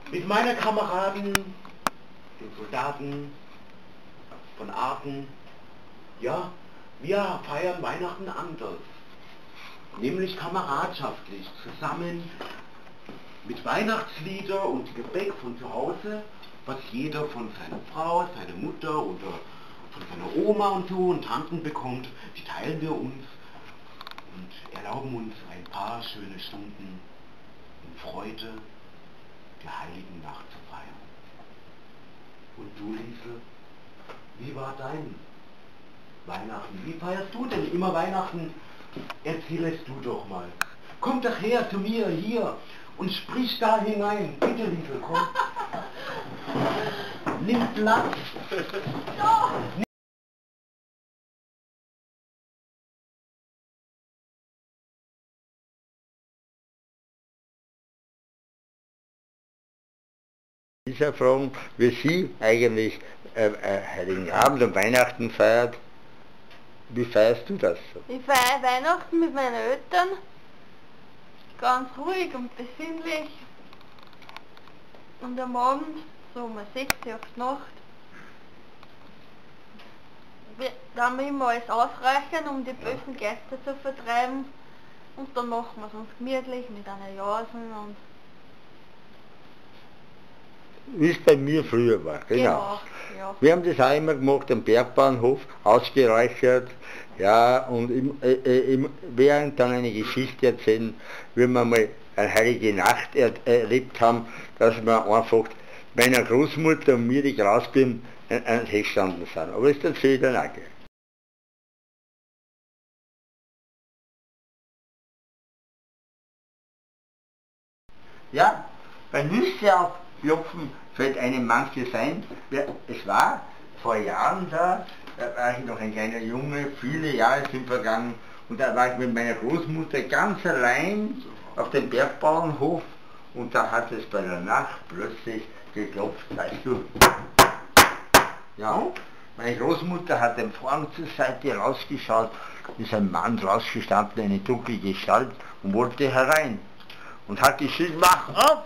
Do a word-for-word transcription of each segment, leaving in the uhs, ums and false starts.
mit meiner Kameraden, den Soldaten von Aachen, ja, wir feiern Weihnachten anders. Nämlich kameradschaftlich, zusammen mit Weihnachtslieder und Gebäck von zu Hause, was jeder von seiner Frau, seiner Mutter oder von seiner Oma und so und Tanten bekommt, die teilen wir uns und erlauben uns ein paar schöne Stunden in Freude der heiligen Nacht zu feiern. Und du, Liesel, wie war dein Weihnachten? Wie feierst du denn immer Weihnachten? Erzähl es du doch mal. Komm doch her zu mir hier und sprich da hinein. Bitte, Liesel, komm. Nimm Platz. Dieser Fragen, wie Sie eigentlich äh, äh, Heiligen Abend und Weihnachten feiert. Wie feierst du das so? Ich feiere Weihnachten mit meinen Eltern, ganz ruhig und besinnlich. Und am Abend, so um sechs Uhr auf die Nacht, dann wir immer alles ausreichen, um die bösen Geister zu vertreiben. Und dann machen wir es uns gemütlich mit einer Jausen und... Wie es bei mir früher war, genau. Genau, ja. Wir haben das auch immer gemacht am Bergbauernhof, ausgeräuchert, ja, und im, äh, im, während dann eine Geschichte erzählen, wie wir mal eine heilige Nacht er, erlebt haben, dass wir einfach meiner Großmutter und mir, die Grasbirnen, an den Tisch gestanden sind. Aber das erzähle ich dann auch gleich. Ja, bei Nüsse aufklopfen fällt einem manches ein. Es war vor Jahren da, da war ich noch ein kleiner Junge, viele Jahre sind vergangen, und da war ich mit meiner Großmutter ganz allein auf dem Bergbauernhof, und da hat es bei der Nacht plötzlich geklopft, weißt du. Ja, meine Großmutter hat den Vorhang zur Seite rausgeschaut, ist ein Mann rausgestanden, eine dunkle Gestalt, und wollte herein. Und hat geschrien, mach auf!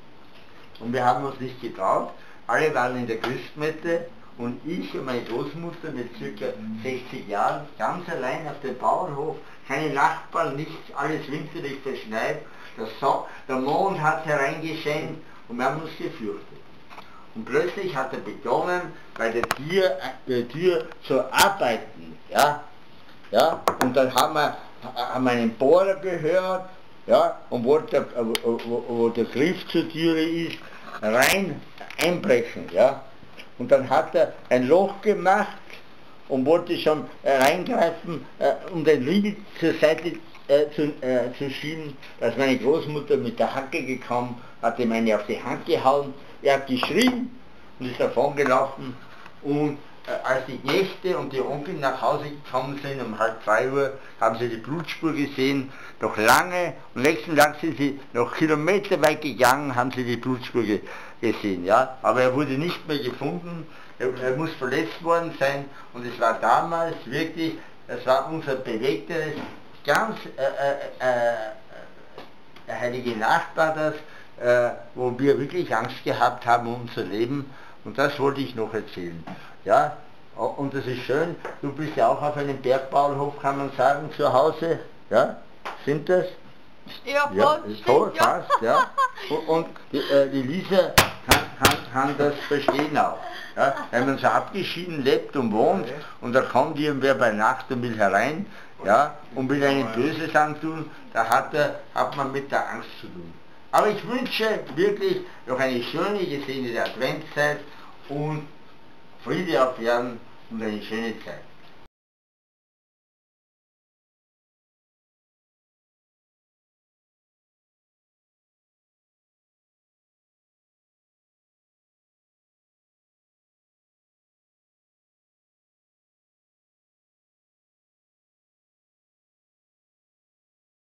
Und wir haben uns nicht getraut. Alle waren in der Christmette und ich und meine Großmutter mit ca. sechzig Jahren ganz allein auf dem Bauernhof, keine Nachbarn, nichts, alles winterlich verschneit. Der, so der Mond hat hereingescheint und wir haben uns gefürchtet. Und plötzlich hat er begonnen, bei der Tür, der Tür zu arbeiten. Ja? Ja? Und dann haben wir, haben wir einen Bohrer gehört, ja, und wo der, wo, wo der Griff zur Türe ist, rein einbrechen, ja. Und dann hat er ein Loch gemacht und wollte schon reingreifen, äh, um den Riegel zur Seite äh, zu, äh, zu schieben, dass meine Großmutter mit der Hacke gekommen, hat ihm eine auf die Hand gehauen, er hat geschrien und ist davon gelaufen, und äh, als die Knechte und die Onkel nach Hause gekommen sind, um halb zwei Uhr, haben sie die Blutspur gesehen, noch lange, und nächsten Tag sind sie noch kilometerweit gegangen, haben sie die Blutspur ge gesehen, ja, aber er wurde nicht mehr gefunden, er, er muss verletzt worden sein, und es war damals wirklich, das war unser bewegteres, ganz äh, äh, äh, heilige Nacht war das, äh, wo wir wirklich Angst gehabt haben um unser Leben, und das wollte ich noch erzählen, ja. Und das ist schön, du bist ja auch auf einem Bergbauernhof, kann man sagen, zu Hause, ja, sind das? Ja, ja, fast, voll, ja. fast, ja. Und, und die, äh, die Lisa kann, kann, kann das verstehen auch, ja, wenn man so abgeschieden lebt und wohnt, und da kommt irgendwer bei Nacht und will herein, ja, und will einem Böses antun, da hat, er, hat man mit der Angst zu tun. Aber ich wünsche wirklich noch eine schöne, gesegnete Adventszeit und Friede auf Erden und eine schöne Zeit.